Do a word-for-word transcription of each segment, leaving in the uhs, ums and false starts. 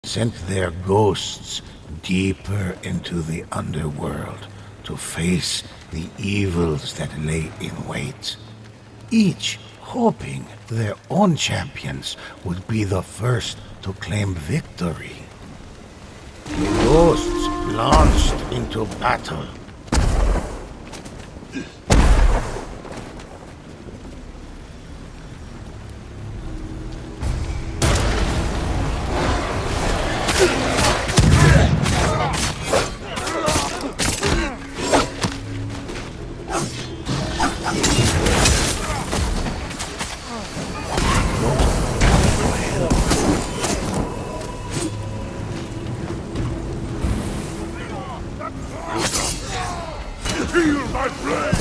sent their ghosts deeper into the underworld to face the evils that lay in wait, each hoping their own champions would be the first to claim victory. The ghosts launched into battle. Feel my blade!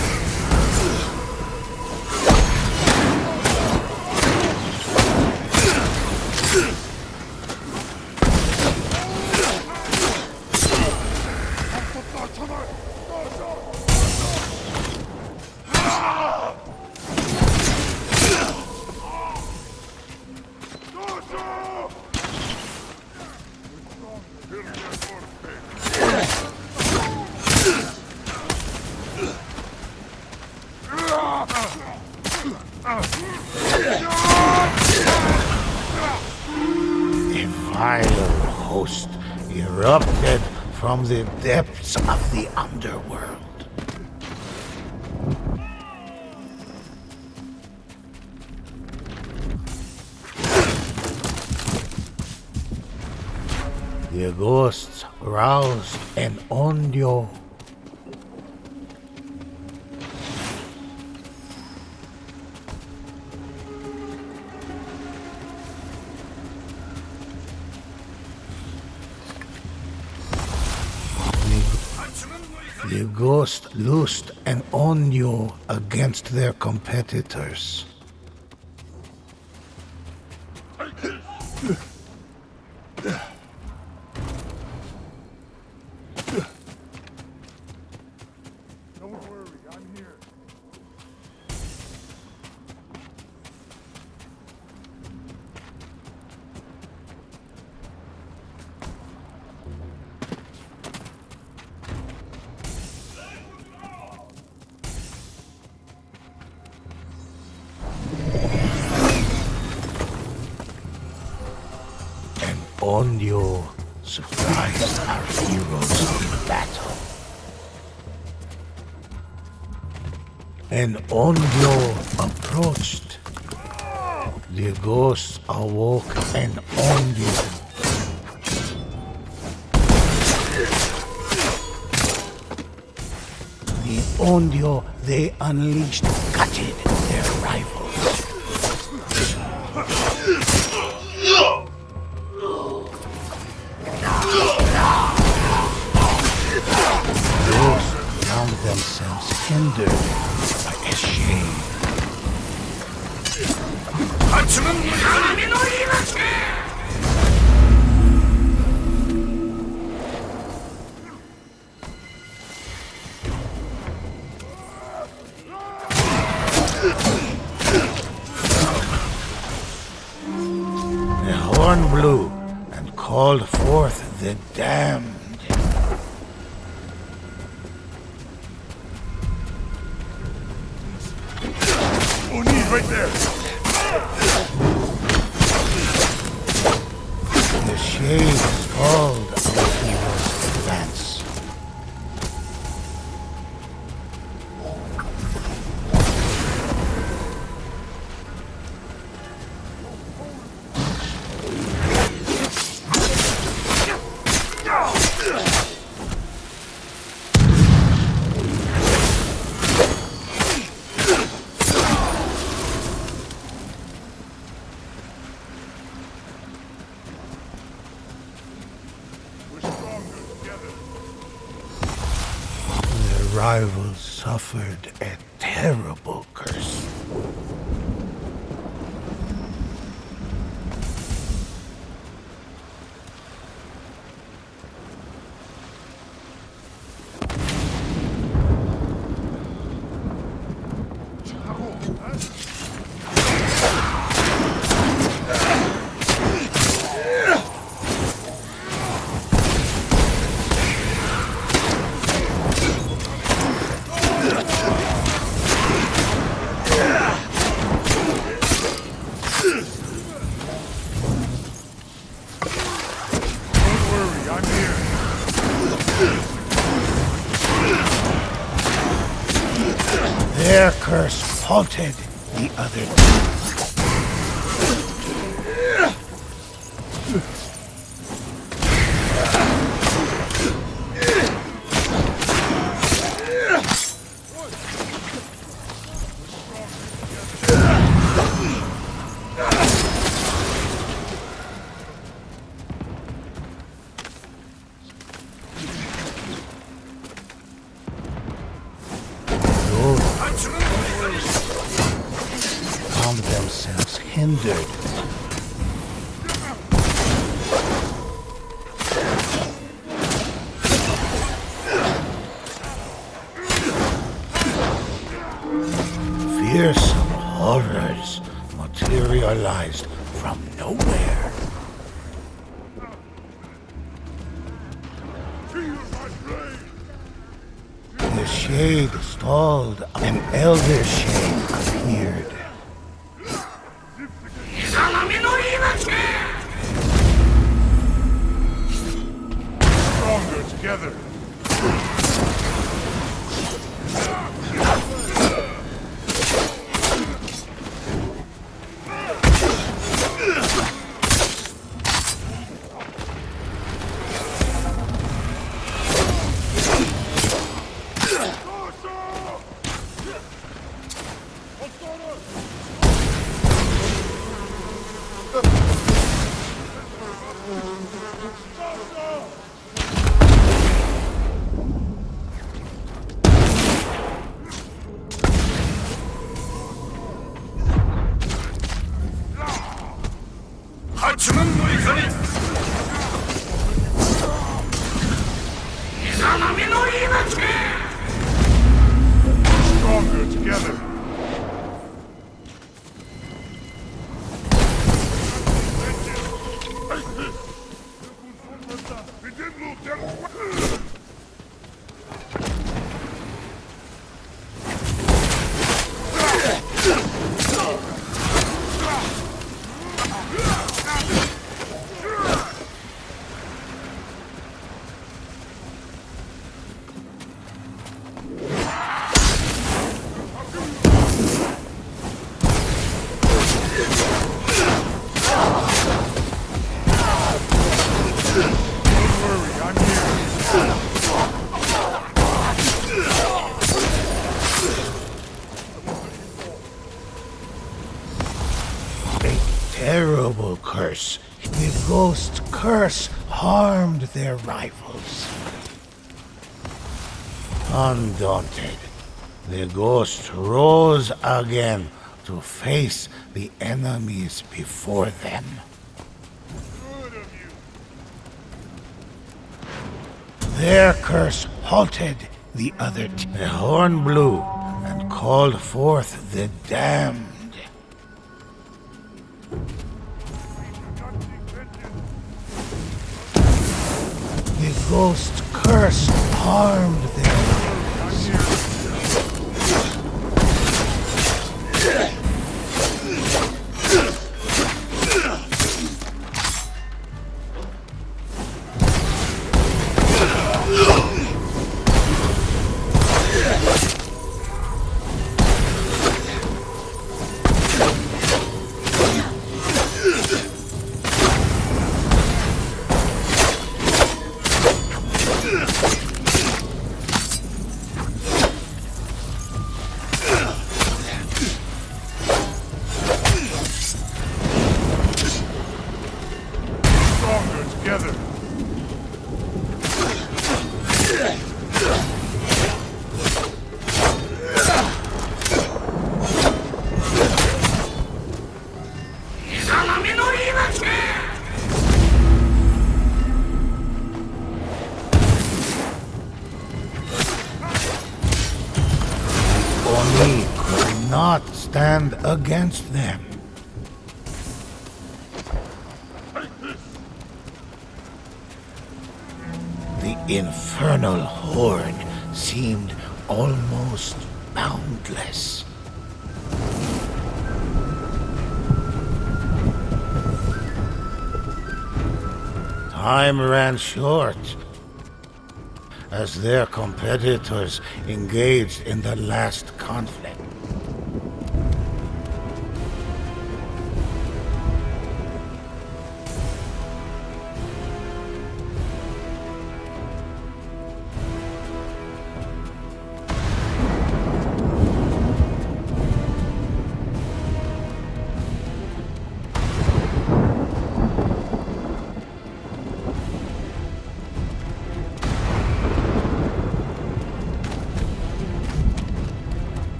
A vile host erupted from the depths of the underworld. The ghosts roused an Onryo. The ghost loosed an Onryo against their competitors. Don't worry, I'm here. Onryo surprised our heroes in battle. An Onryo approached. The ghosts awoke an Onryo. The Onryo they unleashed gutted their rivals. Those found themselves hindered by a shame. The horn blew and called forth the damned. Oni, right there! The shade called our heroes' advance. The rivals suffered a terrible curse. Their curse halted the other found themselves hindered. Fearsome horrors materialized from nowhere. The shade stalled. An elder shade appeared. Stronger together. Stronger together. Terrible curse. The ghost curse harmed their rivals. Undaunted, the ghost rose again to face the enemies before them. Good of you. Their curse halted the other. T- the horn blew and called forth the damned. The ghost curse harmed their lives. Stronger together. Oni could not stand against them. The infernal horde seemed almost boundless. Time ran short. as their competitors engaged in the last conflict.